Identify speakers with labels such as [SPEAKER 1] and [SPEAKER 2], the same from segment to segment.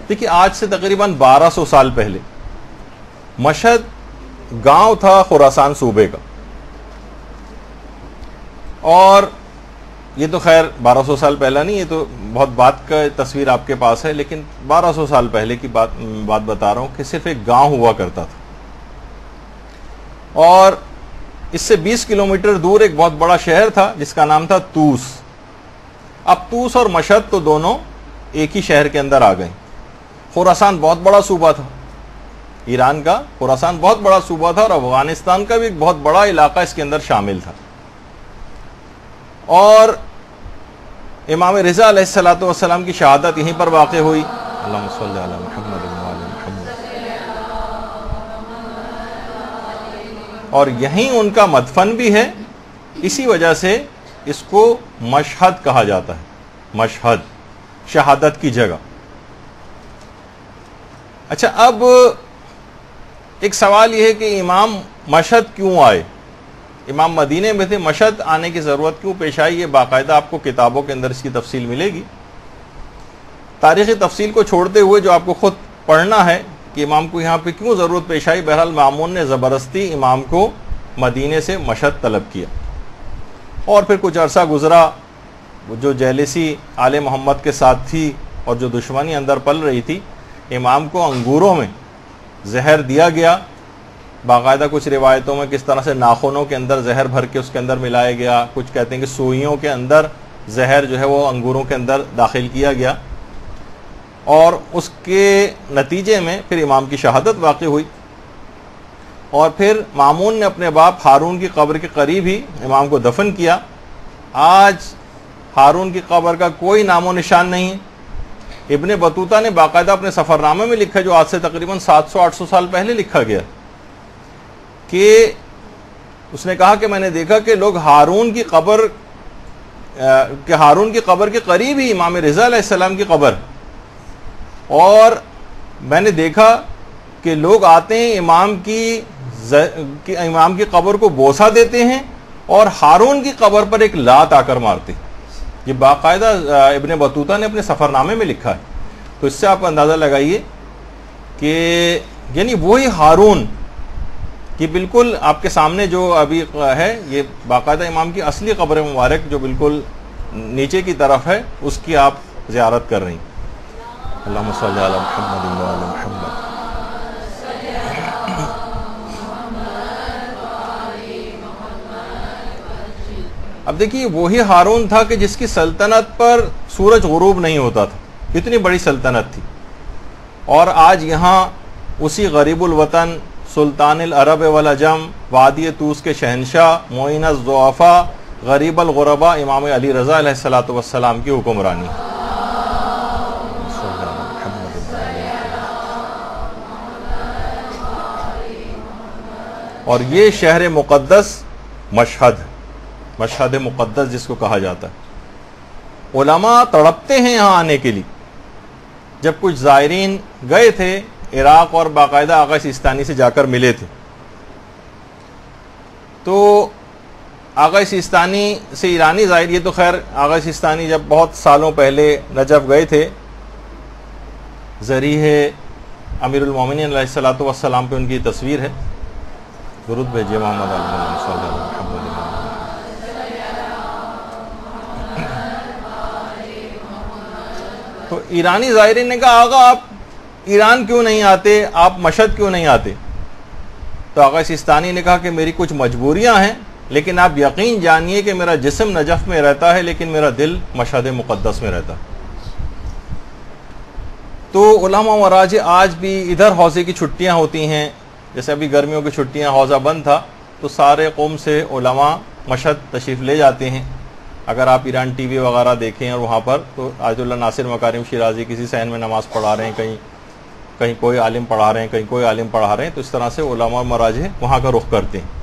[SPEAKER 1] देखिए, आज से तकरीबन 1200 साल पहले मशहद गांव था खुरासान सूबे का, और ये तो खैर 1200 साल पहला नहीं, ये तो बहुत बात का तस्वीर आपके पास है, लेकिन 1200 साल पहले की बात बता रहा हूं कि सिर्फ एक गांव हुआ करता था, और इससे 20 किलोमीटर दूर एक बहुत बड़ा शहर था जिसका नाम था तूस। अब तूस और मशहद तो दोनों एक ही शहर के अंदर आ गए। खुरासान बहुत बड़ा सूबा था, ईरान का खुरासान बहुत बड़ा सूबा था, और अफगानिस्तान का भी एक बहुत बड़ा इलाका इसके अंदर शामिल था। और इमाम रिज़ा अलैहिस्सलातु वस्सलाम की शहादत यहीं पर वाक़ हुई। अल्लाहुम्मा सल्लि अला मुहम्मद व आले मुहम्मद। और यहीं उनका मदफन भी है, इसी वजह से इसको मशहद कहा जाता है। मशहद, शहादत की जगह। अच्छा, अब एक सवाल यह है कि इमाम मशहद क्यों आए, इमाम मदीने में थे, मशहद आने की ज़रूरत क्यों पेश आई? ये बाकायदा आपको किताबों के अंदर इसकी तफसील मिलेगी। तारीख़ी तफसील को छोड़ते हुए जो आपको खुद पढ़ना है कि इमाम को यहाँ पे क्यों ज़रूरत पेश आई। बहरहाल मामून ने ज़बरदस्ती इमाम को मदीने से मशहद तलब किया, और फिर कुछ अरसा गुजरा, जो जेलसी आले मोहम्मद के साथ थी और जो दुश्मनी अंदर पल रही थी, इमाम को अंगूरों में जहर दिया गया। बाकायदा कुछ रिवायतों में किस तरह से नाखूनों के अंदर जहर भर के उसके अंदर मिलाया गया, कुछ कहते हैं कि सुइयों के अंदर जहर जो है वो अंगूरों के अंदर दाखिल किया गया, और उसके नतीजे में फिर इमाम की शहादत वाक़ई हुई। और फिर मामून ने अपने बाप हारून की कब्र के करीब ही इमाम को दफन किया। आज हारून की कब्र का कोई नामो निशान नहीं है। इब्ने बतूता ने बाकायदा अपने सफ़रनामे में लिखा, जो आज से तकरीबन 700-800 साल पहले लिखा गया, कि उसने कहा कि मैंने देखा कि लोग हारून की कब्र के करीब ही इमाम रिज़ा अलैहिस्सलाम की कब्र, और मैंने देखा कि लोग आते हैं इमाम की कब्र को बोसा देते हैं और हारून की कब्र पर एक लात आकर मारते हैं। ये बाकायदा इब्ने बतूता ने अपने सफ़रनामे में लिखा है। तो इससे आप अंदाज़ा लगाइए कि यानी वही हारून कि बिल्कुल आपके सामने जो अभी है, ये बाकायदा इमाम की असली कब्र मुबारक जो बिल्कुल नीचे की तरफ है, उसकी आप ज़ियारत कर रही हैं। अल्लाहुम्मा सल्लि अला मुहम्मद व आले मुहम्मद। अब देखिए, वही हारून था कि जिसकी सल्तनत पर सूरज गुरूब नहीं होता था, इतनी बड़ी सल्तनत थी, और आज यहाँ उसी गरीबुल वतन सुल्तानुल अरब वल अजम वादी तूस के शहनशाह मोइनुज़ ज़ुअफ़ा गरीबुल गुरबा इमाम अली रज़ा अलैहिस्सलातु वस्सलाम की हुक्मरानी। और ये शहर मुक़द्दस मशहद, मशहद मुक़द्दस जिसको कहा जाता है। उलमा तड़पते हैं यहाँ आने के लिए। जब कुछ ज़ायरीन गए थे इराक़ और बाकायदा आगा सिस्तानी से जाकर मिले थे, तो आगा सिस्तानी से ईरानी ज़ाहिर, ये तो खैर आगा सिस्तानी जब बहुत सालों पहले नजफ़ गए थे, ज़रीहे अमीरुल मोमिनीन अलैहिस्सलातु वस्सलाम पे उनकी तस्वीर है। दुरूद भेजिए मोहम्मद अली। तो ईरानी ज़ायरीन ने कहा, आगा आप ईरान क्यों नहीं आते, आप मशहद क्यों नहीं आते? तो आगा सिस्तानी ने कहा कि मेरी कुछ मजबूरियां हैं, लेकिन आप यकीन जानिए कि मेरा जिस्म नजफ़ में रहता है, लेकिन मेरा दिल मशहद मुक़द्दस में रहता है। तो उलमा मराज आज भी इधर हौज़े की छुट्टियां होती हैं, जैसे अभी गर्मियों की छुट्टियां, हौज़ा बंद था, तो सारे कौम से उलमा मशहद तशरीफ़ ले जाते हैं। अगर आप ईरान टीवी वगैरह देखें और वहाँ पर, तो आयतुल्लाह नासिर मकारिम शिराजी किसी सहन में नमाज़ पढ़ा रहे हैं, कहीं कोई आलिम पढ़ा रहे हैं, कहीं कोई आलिम पढ़ा रहे हैं। तो इस तरह से उलमा मराजे वहाँ का रुख करते हैं।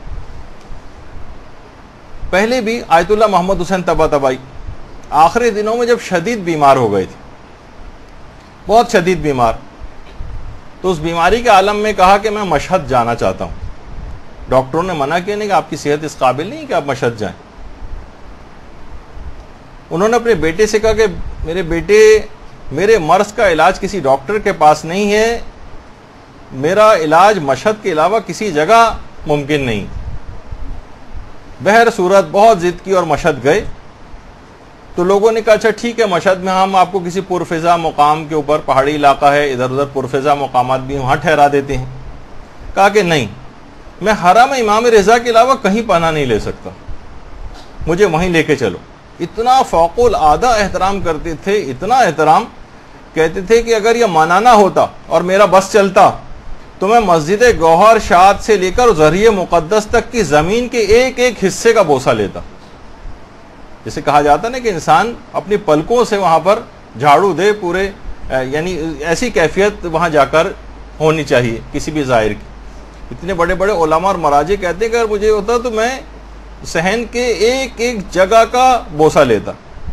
[SPEAKER 1] पहले भी आयतुल्लाह मोहम्मद हुसैन तबातबाई आखिरी दिनों में जब शदीद बीमार हो गए थे, बहुत शदीद बीमार, तो उस बीमारी के आलम में कहा कि मैं मशहद जाना चाहता हूँ। डॉक्टरों ने मना किया, नहीं कि आपकी सेहत इस काबिल नहीं कि आप मशहद जाएं। उन्होंने अपने बेटे से कहा कि मेरे बेटे, मेरे मर्ज का इलाज किसी डॉक्टर के पास नहीं है, मेरा इलाज मशहद के अलावा किसी जगह मुमकिन नहीं। बहर सूरत बहुत जिद की और मशहद गए। तो लोगों ने कहा अच्छा ठीक है, मशहद में हम आपको किसी पुरफिजा मुकाम के ऊपर, पहाड़ी इलाका है, इधर उधर पुरफिजा मुकामात भी वहाँ ठहरा देते हैं। कहा कि नहीं, मैं हरम इमाम रज़ा के अलावा कहीं पनाह नहीं ले सकता, मुझे वहीं लेके चलो। इतना फ़ौक़ुल आदा एहतराम करते थे, इतना एहतराम, कहते थे कि अगर यह मनाना होता और मेरा बस चलता तो मैं मस्जिद गौहर शाद से लेकर ज़रिए मुक़द्दस तक की ज़मीन के एक एक हिस्से का बोसा लेता। जैसे कहा जाता ना कि इंसान अपनी पलकों से वहाँ पर झाड़ू दे पूरे, यानी ऐसी कैफियत वहाँ जाकर होनी चाहिए किसी भी ज़ाहिर की। इतने बड़े बड़े उलमा और मराजे कहते हैं कि अगर मुझे होता तो मैं सहन के एक एक जगह का बोसा लेता।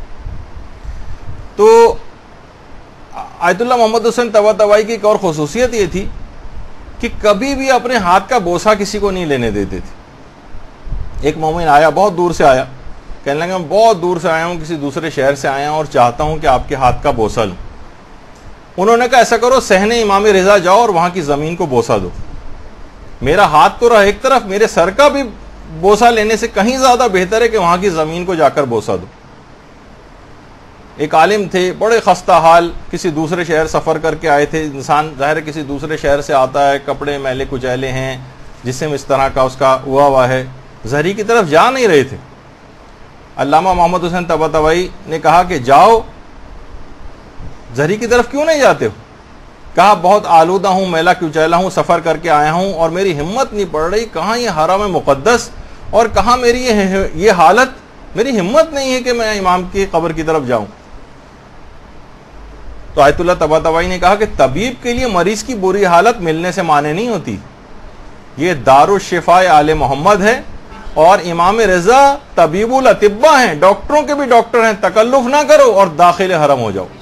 [SPEAKER 1] तो आयतुल्लाह मोहम्मद हुसैन तबातबाई की एक और खुसूसियत ये थी कि कभी भी अपने हाथ का बोसा किसी को नहीं लेने देते थे। एक मोमिन आया, बहुत दूर से आया, कहने लगा मैं बहुत दूर से आया हूँ, किसी दूसरे शहर से आया हूँ और चाहता हूँ कि आपके हाथ का बोसा लूँ। उन्होंने कहा ऐसा करो, सहने इमाम रज़ा जाओ और वहाँ की ज़मीन को बोसा दो। मेरा हाथ तो रहा एक तरफ, मेरे सर का भी बोसा लेने से कहीं ज़्यादा बेहतर है कि वहाँ की ज़मीन को जाकर बोसा दो। एक आलिम थे, बड़े खस्ता हाल, किसी दूसरे शहर सफ़र करके आए थे। इंसान ज़ाहिर किसी दूसरे शहर से आता है, कपड़े मैले कुचैले हैं, जिस्म इस तरह का उसका हुआ है, ज़हरी की तरफ जा नहीं रहे थे। अल्लामा मोहम्मद हुसैन तबातबाई ने कहा कि जाओ, ज़हरी की तरफ क्यों नहीं जाते हो? कहा बहुत आलूदा हूँ, मैला कुचैला हूँ, सफ़र करके आया हूँ और मेरी हिम्मत नहीं पड़ रही, कहाँ ये हरम मुक़द्दस और कहाँ मेरी ये हालत, मेरी हिम्मत नहीं है कि मैं इमाम की कब्र की तरफ जाऊँ। तो आयतुल्लाह तबातबाई ने कहा कि तबीब के लिए मरीज की बुरी हालत मिलने से माने नहीं होती। ये दारुश शिफाए आले मोहम्मद है और इमाम रज़ा तबीबुल अतिब्बा हैं, डॉक्टरों के भी डॉक्टर हैं। तकल्लुफ ना करो और दाखिल हरम हो जाओ।